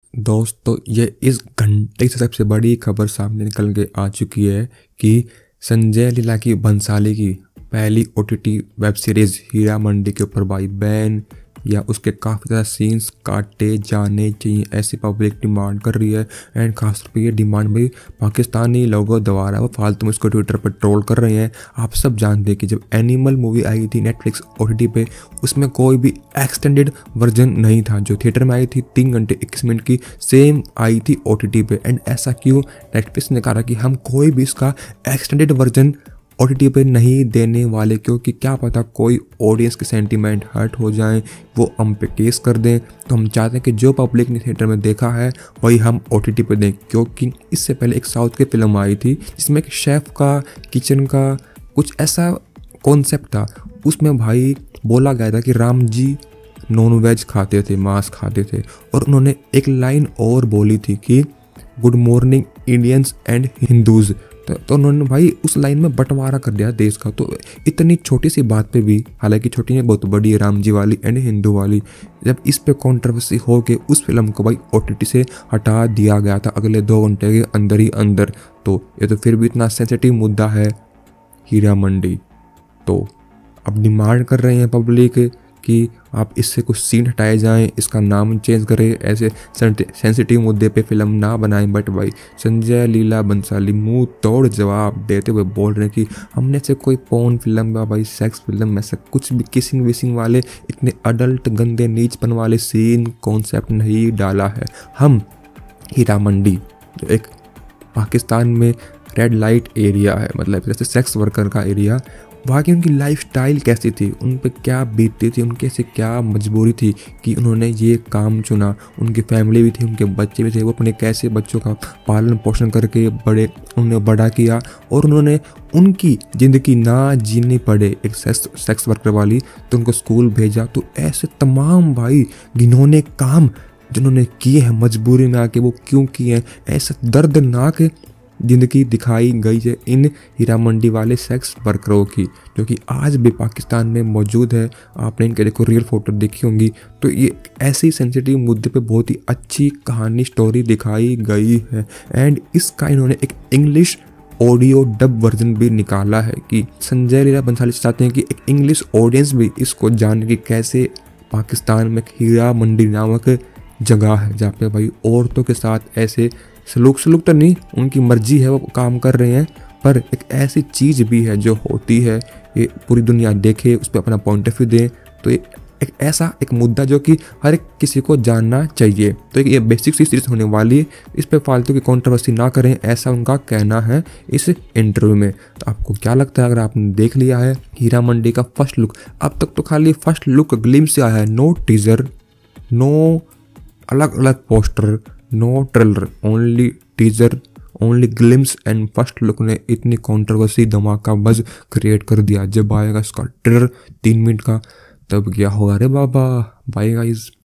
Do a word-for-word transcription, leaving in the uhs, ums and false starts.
दोस्तों ये इस घंटे से सबसे बड़ी खबर सामने निकल के आ चुकी है कि संजय लीला की भंसाली की पहली OTT web series Heera Mandi के ऊपर भाई बैन या उसके काफ़ी ज़्यादा सीन्स काटे जाने चाहिए, ऐसी पब्लिक डिमांड कर रही है। एंड खासतौर पे ये डिमांड भाई पाकिस्तानी लोगों द्वारा वो फालतू में इसको ट्विटर पर ट्रोल कर रहे हैं। आप सब जानते हैं कि जब एनिमल मूवी आई थी नेटफ्लिक्स ओटीटी पे, उसमें कोई भी एक्सटेंडेड वर्जन नहीं था। जो थिएटर में आई थी तीन घंटे इक्कीस मिनट की, सेम आई थी ओटीटी पे। एंड ऐसा क्यों? नेटफ्लिक्स ने कहा कि हम कोई भी इसका एक्सटेंडेड वर्जन ओटीटी पे नहीं देने वाले, क्योंकि क्या पता कोई ऑडियंस के सेंटीमेंट हर्ट हो जाएं, वो हम पे केस कर दें। तो हम चाहते हैं कि जो पब्लिक ने थिएटर में देखा है वही हम ओटीटी पे दें। क्योंकि इससे पहले एक साउथ की फिल्म आई थी जिसमें एक शेफ़ का किचन का कुछ ऐसा कॉन्सेप्ट था। उसमें भाई बोला गया था कि राम जी नॉन वेज खाते थे, मांस खाते थे, और उन्होंने एक लाइन और बोली थी कि good morning Indians and Hindus. तो, तो उन्होंने भाई उस लाइन में बंटवारा कर दिया देश का। तो इतनी छोटी सी बात पे भी, हालांकि छोटी है बहुत बड़ी है, राम जी वाली एंड हिंदू वाली, जब इस पे कंट्रोवर्सी हो के उस फिल्म को भाई ओटीटी से हटा दिया गया था अगले दो घंटे के अंदर ही अंदर। तो ये तो फिर भी इतना सेंसिटिव मुद्दा है हीरा मंडी, तो अब डिमांड कर रहे हैं पब्लिक कि आप इससे कुछ सीन हटाए जाएं, इसका नाम चेंज करें, ऐसे सेंसिटिव मुद्दे पे फिल्म ना बनाएं। बट भाई संजय लीला भंसाली मुंह तोड़ जवाब देते हुए बोल रहे हैं कि हमने से कोई पॉर्न फिल्म या भाई सेक्स फिल्म में से कुछ भी किसिंग विसिंग वाले इतने अडल्ट गंदे नीचपन वाले सीन कॉन्सेप्ट नहीं डाला है। हम हीरा मंडी जो एक पाकिस्तान में रेड लाइट एरिया है, मतलब जैसे सेक्स वर्कर का एरिया, वहाँ की उनकी लाइफस्टाइल कैसी थी, उन पे क्या बीतती थी, उनके से क्या मजबूरी थी कि उन्होंने ये काम चुना। उनकी फैमिली भी थी, उनके बच्चे भी थे, वो अपने कैसे बच्चों का पालन पोषण करके बड़े उन्हें बड़ा किया, और उन्होंने उनकी ज़िंदगी ना जीनी पड़े एक सेक्स सेक्स वर्कर वाली, तो उनको स्कूल भेजा। तो ऐसे तमाम भाई घिनौने काम जिन्होंने किए हैं मजबूरी में आके, वो क्यों किए हैं, ऐसा दर्दनाक ज़िंदगी दिखाई गई है इन हीरा मंडी वाले सेक्स वर्करों की, जो कि आज भी पाकिस्तान में मौजूद है। आपने इनके देखो रियल फोटो देखी होंगी। तो ये ऐसी सेंसिटिव मुद्दे पे बहुत ही अच्छी कहानी स्टोरी दिखाई गई है। एंड इसका इन्होंने एक इंग्लिश ऑडियो डब वर्जन भी निकाला है कि संजय लीला भंसाली चाहते हैं कि एक इंग्लिश ऑडियंस भी इसको जाने कि कैसे पाकिस्तान में हीरा मंडी नामक जगह है जहाँ पे भाई औरतों के साथ ऐसे सलूक सलूक तो नहीं, उनकी मर्जी है, वो काम कर रहे हैं, पर एक ऐसी चीज़ भी है जो होती है, ये पूरी दुनिया देखे, उस पर अपना पॉइंट ऑफ व्यू दे। तो ये एक ऐसा एक मुद्दा जो कि हर एक किसी को जानना चाहिए। तो ये बेसिक सी सीरीज होने वाली है, इस पे फालतू की कंट्रोवर्सी ना करें, ऐसा उनका कहना है इस इंटरव्यू में। तो आपको क्या लगता है अगर आपने देख लिया है हीरा मंडी का फर्स्ट लुक? अब तक तो खाली फर्स्ट लुक ग्लिम्स से आया है, नो टीजर, नो अलग अलग poster, no trailer, only teaser, only glimpse and first look ने इतनी कंट्रोवर्सी धमाका बज क्रिएट कर दिया। जब आएगा इसका ट्रेलर तीन मिनट का, तब क्या होगा रे बाबा। Bye guys.